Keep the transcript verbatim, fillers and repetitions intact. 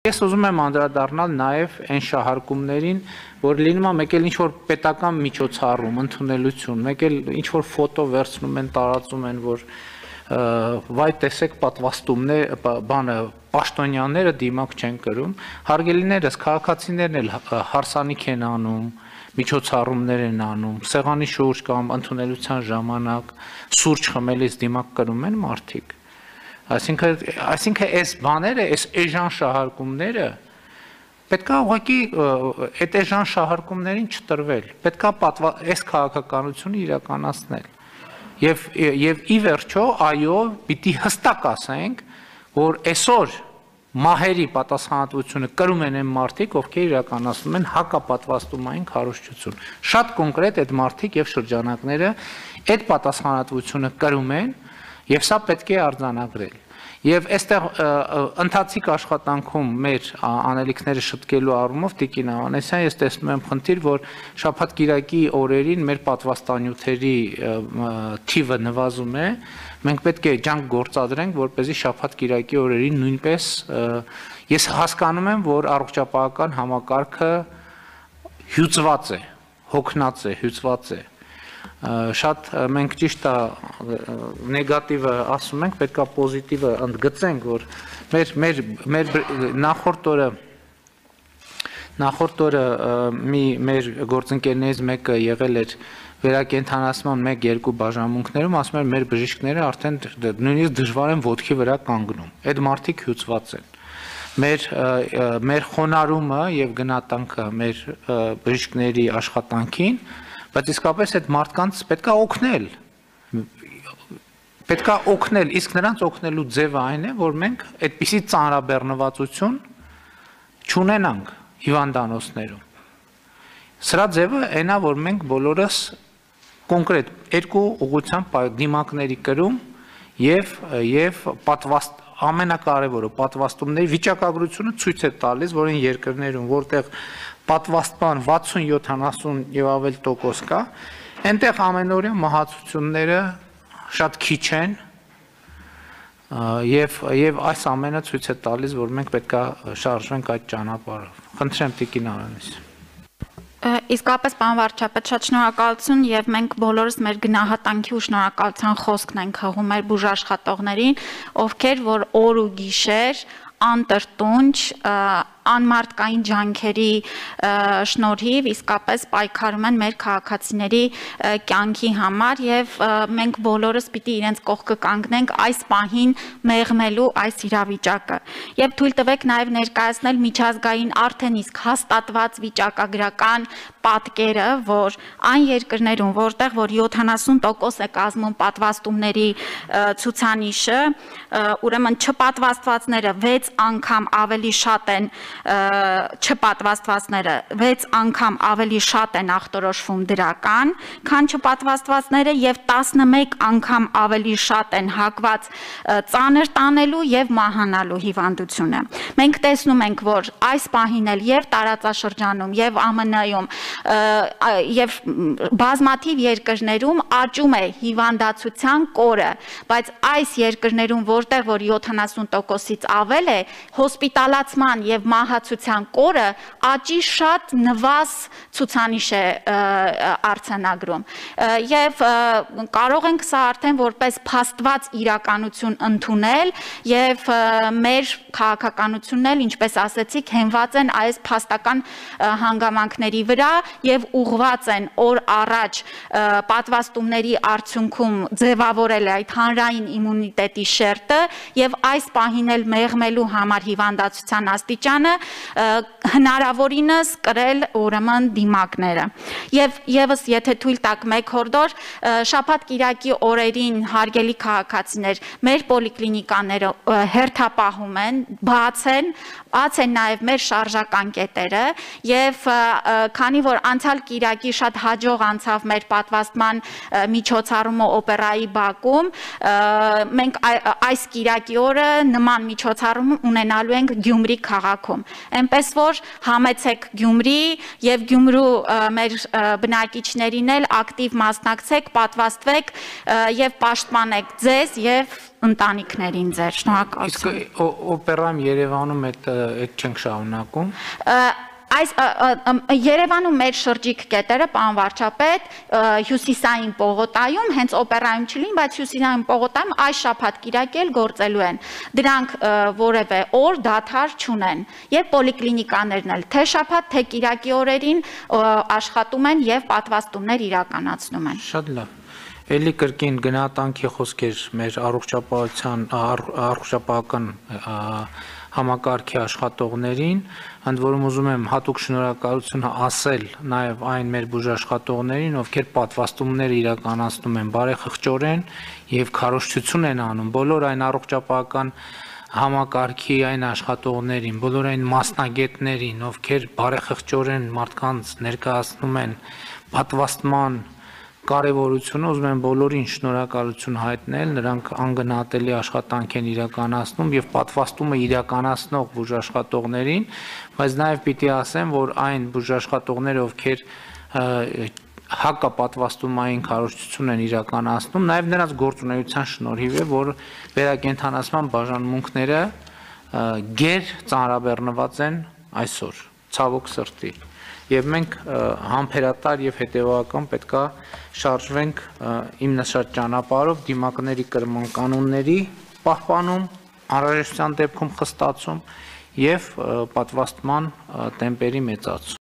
Ես ուզում եմ անդրադառնալ նաև այն շահարկումներին, որ լինում է մեկ էլ ինչ-որ պետական միջոցառում, ընդունելություն, մեկ էլ ինչ-որ ֆոտո վերցնում են, տարածում են, որ վայ տեսեք պատվաստումներ, բանը, պաշտոնյաները դիմակ չեն կրում, հարգելիներս, քաղաքացիներն էլ հարսանիք են անում, միջոցառումներ են անում, սեղանի շուրջ կամ ընդունելության ժամանակ սուրճ խմելիս դիմակ կրում են մարդիկ։ Այսինքն այս բաները, այս էժան շահարկումները պետք է ուղղակի այդ էժան շահարկումներին չտրվել, պետք է այս քաղաքականությունը իրականացնել։ Եվ ի վերջո, այո, պիտի հստակ ասենք, որ այսօր մահերի պատասխանատվությունը կրում են այն մարդիկ, ովքեր իրականացնում են հակապատվաստումային քարոզչություն։ Շատ կոնկրետ այդ մարդիկ եւ շրջանակները այդ պատասխանատվությունը կրում են, եւ սա պետք է արձանագրել։ Եվ այստեղ ընթացիկ աշխատանքում մեր անելիքները շտկելու առումով Տիկին Ավանեսյան, ես տեսնում եմ խնդիր, որ շաբաթ-կիրակի օրերին մեր պատվաստանյութերի թիվը նվազում է, մենք պետք է ջանք գործադրենք, որպեսզի շաբաթ-կիրակի օրերին նույնպես ես հասկանում եմ, որ առողջապահական համակարգը հյուծված է, հոգնած է, հյուծված է։ Շատ մենք ճիշտ է նեգատիվը ասում ենք, պետք է պոզիտիվը ընդգծենք, որ մեր մեր մեր նախորդ օրը նախորդ օրը մի մեր գործընկերներից մեկը եղել էր վերակենդանացման մեկ-երկու բաժանմունքներում, ասում էր մեր բժիշկները արդեն նույնիսկ դժվար են ոտքի վրա կանգնում։ Այդ մարդիկ հյուծված են։ Մեր մեր խոնարհումը եւ գնահատանքը մեր բժիշկների աշխատանքին, բայց իսկապես այդ մարդկանց պետք է օգնել, պետք է օգնել, իսկ նրանց օգնելու ձևը այն է, որ մենք այդպիսի ծանրաբեռնվածություն չունենանք հիվանդանոցներում։ Սրա ձևը այն է, որ մենք բոլորս կոնկրետ երկու ուղղությամբ դիմակների կրում եւ եւ պատվաստ ամենակարևորը պատվաստումների վիճակագրությունը ցույց է տալիս, որ այն երկրներում, որտեղ պատվաստման վաթսուն յոթանասուն եւ ավել տոկոս կա, այնտեղ ամենօրյա մահացությունները շատ քիչ են եւ եւ այս ամենը ցույց է տալիս, որ մենք պետք է շարժվենք այդ ճանապարհով։ Խնդրեմ Տիկին Ավանեսյան։ Իսկապես պարոն վարչապետ, շատ շնորհակալություն եւ մենք բոլորս մեր գնահատանքի ու շնորհակալության խոսքն ենք հղում մեր բուժաշխատողներին, ովքեր որ օր ու գիշեր անտրտունջ անմարտկային ջանքերի շնորհիվ իսկապես պայքարում են մեր քաղաքացիների կյանքի համար եւ մենք բոլորս պիտի իրենց կողքը կանգնենք այս պահին մեղմելու այս իրավիճակը եւ թույլ տվեք նաեւ ներկայացնել միջազգային արդեն իսկ հաստատված վիճակագրական պատկերը, որ այն երկրներում, որտեղ որ յոթանասուն տոկոս է կազմում պատվաստումների ցուցանիշը, ուրեմն չպատվաստվածները վեց անգամ ավելի շատ են չպատվաստվածները վեց անգամ ավելի շատ են ախտորոշվում դրական, քան չպատվաստվածները եւ տասնմեկ անգամ ավելի շատ են հակված ծանր տանելու եւ մահանալու հիվանդությունը։ Մենք տեսնում ենք, որ այս պահին էլ եւ տարածաշրջանում եւ Α M N-ում եւ բազմաթիվ երկրներում աճում է հիվանդացության կորը, բայց այս երկրներում, որտեղ որ յոթանասուն տոկոսից ավել է, հոսպիտալացման եւ մահացության կորը աճի շատ նվազ ցուցանիշ է արձանագրում եւ կարող ենք սա արդեն որպես փաստված իրականություն ընդունել եւ մեր քաղաքականությունն էլ, ինչպես ասեցիք, հենված են այս փաստական հանգամանքների վրա եւ ուղղված են օր առաջ պատվաստումների արդյունքում ձևավորել այդ հանրային իմունիտետի շերտը եւ այս պահին էլ մեղմելու համար հիվանդացության աստիճանը հնարավորինս կրել ուրեմն դիմակները եւ եւս եթե թույլ տաք մեկ հորդոր շաբաթ-կիրակի օրերին հարգելի քաղաքացիներ մեր պոլիկլինիկաները հերթապահում են, բաց են, բաց են նաեւ մեր շարժական կետերը եւ քանի որ անցյալ կիրակի շատ հաջող անցավ մեր պատվաստման միջոցառումը օպերայի բակում, մենք այս կիրակի օրը նման միջոցառում ունենալու ենք Գյումրի քաղաքում։ աշխատում։ Էնպես որ համեցեք Գյումրի եւ Գյումրու մեր բնակիչներին էլ ակտիվ մասնակցեք, պատվաստվեք եւ պաշտպանեք ձեզ եւ ընտանիքներին ձեր։ Շնորհակալություն։ Իսկ օպերայում Երևանում այդ այդ չենք շարունակում։ Այս Երևանում մեր շրջիկ կետերը, պարոն վարչապետ, հյուսիսային պողոտայում, հենց օպերայում չլին, բայց հյուսիսային պողոտայում այս շաբաթ կիրակի էլ գործելու են։ Դրանք որևէ օր դադար չունեն։ Եվ պոլիկլինիկաներն էլ թե շաբաթ, թե կիրակի օրերին աշխատում են եւ պատվաստումներ իրականացնում են։ Շատ լավ։ Էլի կրկին գնահատանքի խոսքեր մեր առողջապահության առողջապահական համակարգի աշխատողներին, ընդ որում ուզում եմ հատուկ շնորհակալություն ասել նաև այն մեր բուժաշխատողներին, ովքեր պատվաստումներ իրականացնում են բարեխղճորեն եւ քարոզչություն են անում բոլոր այն առողջապահական համակարգի այն աշխատողներին, բոլոր այն մասնագետներին, ովքեր բարեխղճորեն մարդկանց ներկայացնում են պատվաստման կարևորությունը, ուզում եմ բոլորին շնորհակալություն հայտնել, նրանք անգնահատելի աշխատանք են իրականացնում եւ պատվաստումը իրականացնող բուժաշխատողներին, բայց նաեւ պիտի ասեմ, որ այն բուժաշխատողները, ովքեր հակապատվաստումային քարոզչություն են իրականացնում, նաեւ նրանց գործունեության շնորհիվ է, որ վերակենդանացման բաժանմունքները գեր ծանրաբեռնված են այսօր, ցավոք սրտի։ Եվ մենք համբերատար եւ հետեւական պետքա շարժվենք իմնաշատ ճանապարհով դիմակների կրման կանոնների պահպանում, անհրաժեշտության դեպքում խստացում եւ պատվաստման տեմպերի մեծացում։